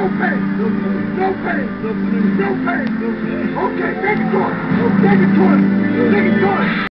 No pain. No pain. No pain. Okay, take it to him. Take it to him. Take it to him.